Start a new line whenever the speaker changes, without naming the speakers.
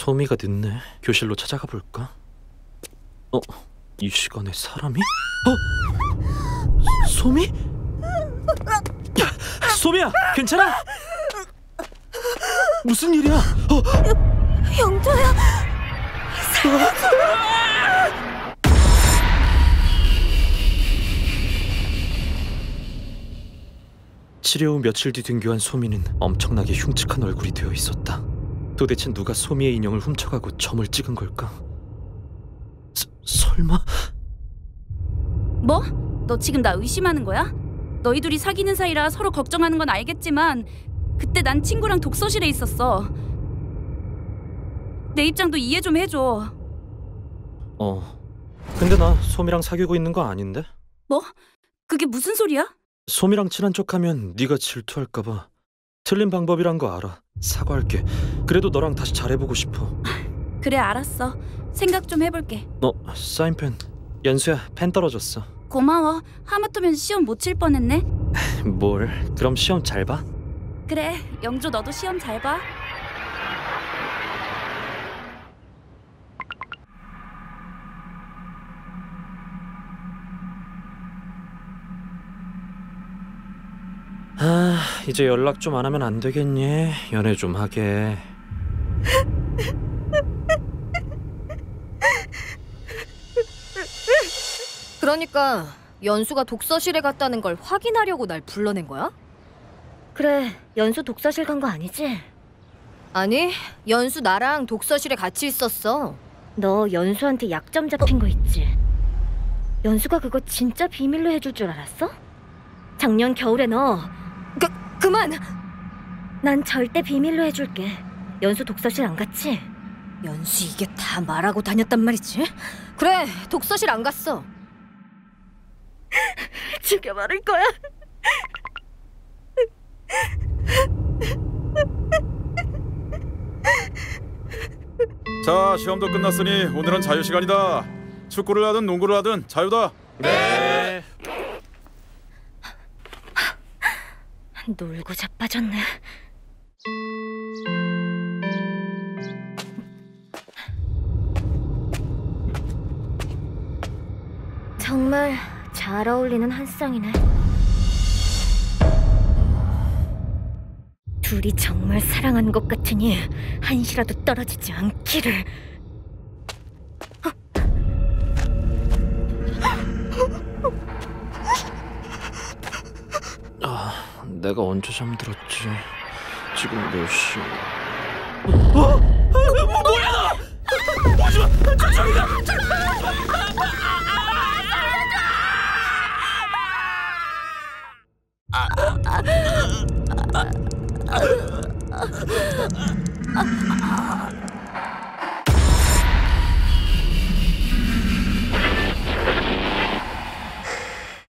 소미가 늦네. 교실로 찾아가 볼까? 이 시간에 사람이? 소미? 소미야, 괜찮아? 무슨 일이야?
영조야.
치료 후 며칠 뒤 등교한 소미는 엄청나게 흉측한 얼굴이 되어 있었다. 도대체 누가 소미의 인형을 훔쳐가고 점을 찍은 걸까? 설마?
뭐? 너 지금 나 의심하는 거야? 너희 둘이 사귀는 사이라 서로 걱정하는 건 알겠지만 그때 난 친구랑 독서실에 있었어. 내 입장도 이해 좀 해줘.
근데 나 소미랑 사귀고 있는 거 아닌데?
뭐? 그게 무슨 소리야?
소미랑 친한 척하면 네가 질투할까 봐. 틀린 방법이란 거 알아. 사과할게. 그래도 너랑 다시 잘해보고 싶어.
그래, 알았어. 생각 좀 해볼게.
사인펜. 연수야, 펜 떨어졌어.
고마워. 하마터면 시험 못 칠 뻔했네.
뭘? 그럼 시험 잘 봐?
그래, 영조 너도 시험 잘 봐.
이제 연락 좀 안 하면 안 되겠니? 연애 좀 하게.
그러니까 연수가 독서실에 갔다는 걸 확인하려고 날 불러낸 거야?
그래, 연수 독서실 간 거 아니지?
아니, 연수 나랑 독서실에 같이 있었어.
너 연수한테 약점 잡힌 거 있지? 연수가 그거 진짜 비밀로 해줄 줄 알았어? 작년 겨울에 너
그만!
난 절대 비밀로 해줄게. 연수 독서실 안 갔지?
연수 이게 다 말하고 다녔단 말이지? 그래, 독서실 안 갔어.
죽여버릴 거야.
자, 시험도 끝났으니 오늘은 자유시간이다. 축구를 하든 농구를 하든 자유다.
네.
놀고 자빠졌네. 정말 잘 어울리는 한 쌍이네. 둘이 정말 사랑한 것 같으니 한시라도 떨어지지 않기를.
내가 언제 잠들었지? 지금 몇 시? 뭐야 너! 오지마! 저기다!